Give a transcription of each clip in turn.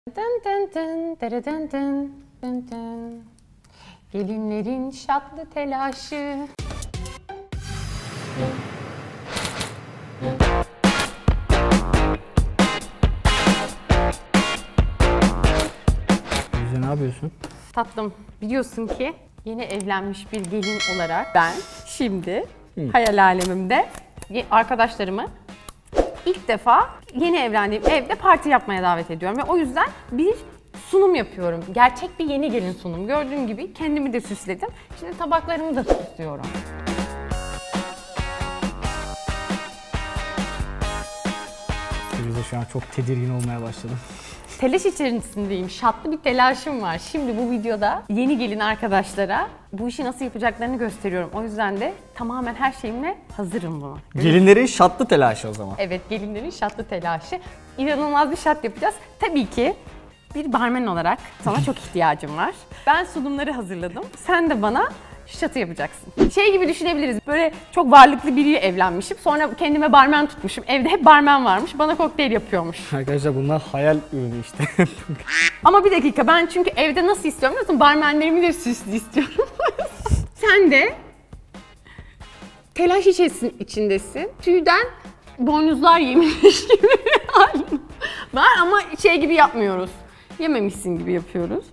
Dın dın dın, dırı dın dın, dın dın. Gelinlerin şatlı telaşı. Güzel, ne yapıyorsun? Tatlım, biliyorsun ki yeni evlenmiş bir gelin olarak ben şimdi hayal alemimde arkadaşlarımı ilk defa yeni evlendiğim evde parti yapmaya davet ediyorum ve o yüzden bir sunum yapıyorum. Gerçek bir yeni gelin sunumu. Gördüğün gibi kendimi de süsledim. Şimdi tabaklarımı da süslüyorum. Firuze şu an çok tedirgin olmaya başladım. Telaş içerisindeyim. Şatlı bir telaşım var. Şimdi bu videoda yeni gelin arkadaşlara bu işi nasıl yapacaklarını gösteriyorum. O yüzden de tamamen her şeyimle hazırım buna. Gelinlerin şatlı telaşı o zaman. Evet, gelinlerin şatlı telaşı. İnanılmaz bir şat yapacağız. Tabii ki bir barmen olarak sana çok ihtiyacım var. Ben sunumları hazırladım. Sen de bana şatı yapacaksın. Şey gibi düşünebiliriz. Böyle çok varlıklı biriyle evlenmişim. Sonra kendime barmen tutmuşum. Evde hep barmen varmış. Bana kokteyl yapıyormuş. Arkadaşlar bunlar hayal ürünü işte. Ama bir dakika, ben çünkü evde nasıl istiyorum biliyor musun? Barmenlerimi de süslü istiyorum. Sen de telaş içindesin. Tüyden boynuzlar yemiş gibi bir halin var ama şey gibi yapmıyoruz. Yememişsin gibi yapıyoruz.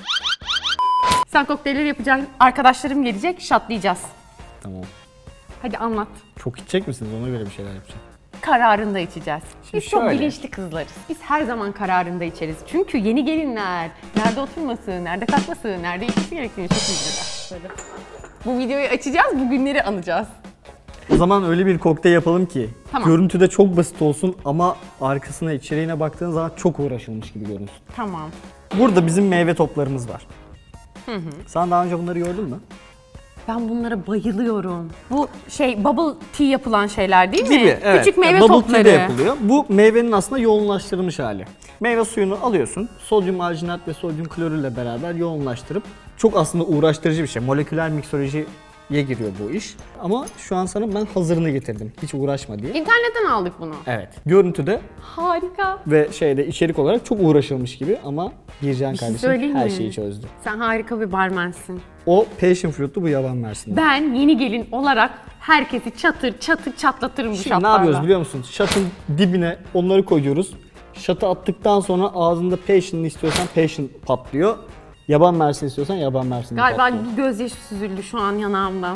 Sen kokteylleri yapacaksın, arkadaşlarım gelecek, şatlayacağız. Tamam. Hadi anlat. Çok içecek misiniz? Ona göre bir şeyler yapacağım. Kararında içeceğiz. Biz çok şöyle. bilinçli kızlarız. Biz her zaman kararında içeriz. Çünkü yeni gelinler nerede oturması, nerede kalkması, nerede içmesi gerektiğini çok iyi bilirler. Böyle. Bu videoyu açacağız, bu günleri anacağız. O zaman öyle bir kokteyl yapalım ki Tamam. görüntüde çok basit olsun ama arkasına, içeriğine baktığın zaman çok uğraşılmış gibi görünsün. Tamam. Burada bizim meyve toplarımız var. Sen daha önce bunları gördün mü? Ben bunlara bayılıyorum. Bu şey bubble tea yapılan şeyler değil mi? Gibi, evet. Küçük meyve Bubble topları. tea de yapılıyor. Bu meyvenin aslında yoğunlaştırılmış hali. Meyve suyunu alıyorsun, sodyum alginat ve sodyum klorürle beraber yoğunlaştırıp çok aslında uğraştırıcı bir şey. Moleküler miksolojiye giriyor bu iş. Ama şu an sana ben hazırını getirdim. Hiç uğraşma diye. İnternetten aldık bunu. Evet. Görüntüde Harika. ve içerik olarak çok uğraşılmış gibi ama Bircan şey kardeşim söyleyeyim her mi? şeyi çözdü. Sen harika bir barmensin. O passion fruit'lu, bu yaban mersini. Ben yeni gelin olarak herkesi çatır çatır çatlatırım bu Şimdi şatlarla. ne yapıyoruz biliyor musun? Şatın dibine onları koyuyoruz. Şatı attıktan sonra ağzında passion'ını istiyorsan passion patlıyor. Yaban mersini istiyorsan yaban mersini Galiba patlıyor. bir gözyaşı süzüldü şu an yanağımdan.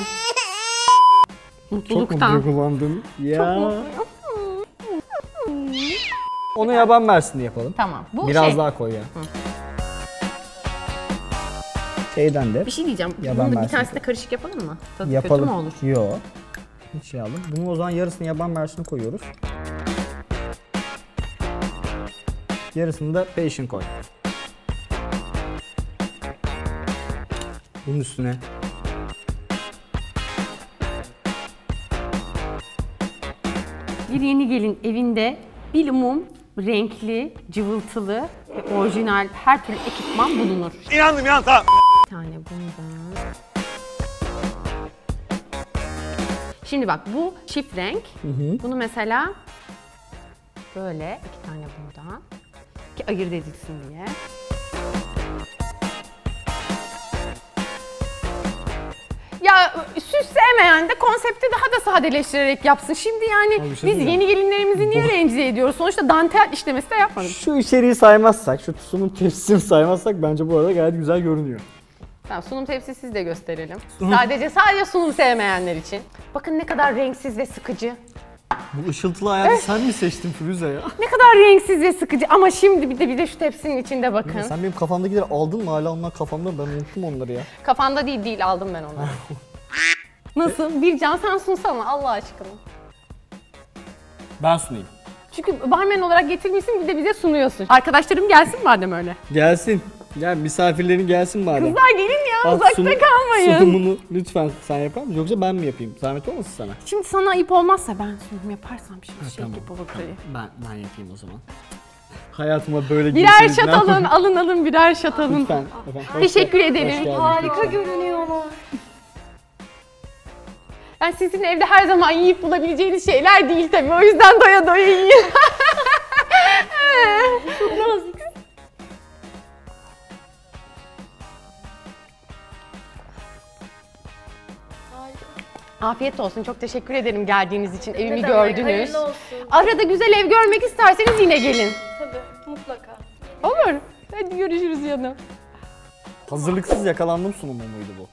Çok mu Mutluluktan. duygulandın? Ya. Mutluyum. Onu yaban mersini yapalım. Tamam. Bu Biraz şey. daha koy ya. Şeyden de Bir şey diyeceğim. Yaban Bunu da bir mersini tanesi de karışık yapalım mı? Tadı yapalım. kötü mü olur? Yo. Hiç şey aldım. Bunun o zaman yarısını yaban mersini koyuyoruz. Yarısını da passion koy. Bunun üstüne Bir yeni gelin evinde bilimum renkli, cıvıltılı ve orijinal her türlü ekipman bulunur. İnandım ya, tamam. Bir tane bundan. Şimdi bak bu çift renk. Bunu mesela böyle 2 tane bundan ki ayırt edilsin diye. Ya süs sevmeyen de konsepti daha da sadeleştirerek yapsın. Şimdi yani Abi bir şey biz diyeceğim. yeni gelinlerimizi niye rencide ediyoruz? Sonuçta dantel işlemesi de yapmadık. şu içeriği saymazsak, şu sunum tepsisini saymazsak bence bu arada gayet güzel görünüyor. Tamam, sunum tepsisi de gösterelim. Sadece sunum sevmeyenler için. Bakın ne kadar renksiz ve sıkıcı. Bu ışıltılı hayatı sen mi seçtin Firuze ya? Ne kadar renksiz ve sıkıcı ama şimdi bir de şu tepsinin içinde bakın. Sen benim kafamdakileri aldın mı hala onlar kafamda? Ben unuttum onları ya. Kafanda değil aldım ben onu. Nasıl? Bircan sen sunsana Allah aşkına. Ben sunayım. Çünkü barmen olarak getirmişsin bir de bize sunuyorsun. Arkadaşlarım gelsin madem öyle. Gelsin. Gel misafirlerin gelsin madem. Kızlar gelin ya Al, uzakta kalmayın. Sunumunu lütfen sen yapar mısın? Yoksa ben mi yapayım? Zahmet olmasın sana? Şimdi sana ayıp olmazsa ben sunum yaparsam şimdi şey tamam. gibi olur tabii. Ben yapayım o zaman. Hayatıma böyle Birer girseniz şat ne alın, yapayım? alın birer şat alın. Lütfen. Efendim, hoş Teşekkür geldin. ederim. Hoş geldin. Harika görünüyorlar. Ben sizin evde her zaman yiyip bulabileceğiniz şeyler değil tabii. O yüzden doya doya yiyin. Afiyet olsun. Çok teşekkür ederim geldiğiniz için. Evimi demek, gördünüz. hayırlı olsun. Arada güzel ev görmek isterseniz yine gelin. Tabii, mutlaka. Olur. Hadi görüşürüz yanım. Hazırlıksız yakalandım sunumu muydu bu?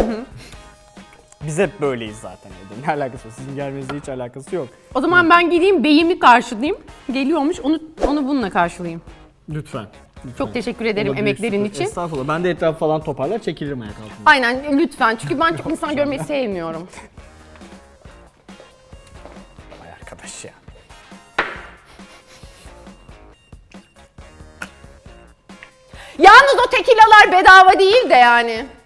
Biz hep böyleyiz zaten evde. Ne alakası var? Sizin gelmenizle hiç alakası yok. O zaman ben gideyim beyimi karşılayayım. Geliyormuş onu bununla karşılayayım. Lütfen. Çok teşekkür ederim Olabilir, emeklerin süper. için. Estağfurullah. Ben de etrafı falan toparlar çekilirim ayak altına. Aynen lütfen çünkü ben çok insan görmeyi sevmiyorum. Vay arkadaş ya. Yalnız o tekilalar bedava değil de yani.